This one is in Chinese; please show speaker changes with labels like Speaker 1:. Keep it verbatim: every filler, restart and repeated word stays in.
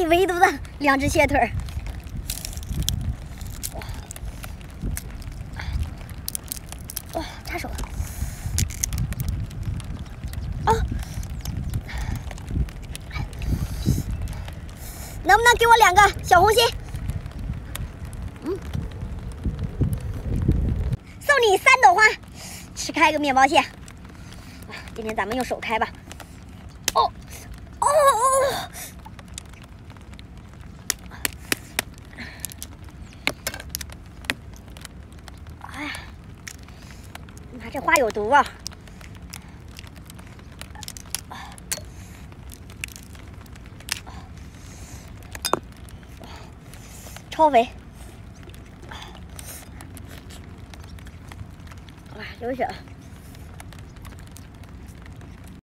Speaker 1: 美味肚子，两只蟹腿儿。哇！哇，插手了。哦，能不能给我两个小红心？嗯，送你三朵花，吃开个面包蟹。今天咱们用手开吧。哦，哦哦！哎呀，妈，这花有毒啊！超肥！哇，流血了。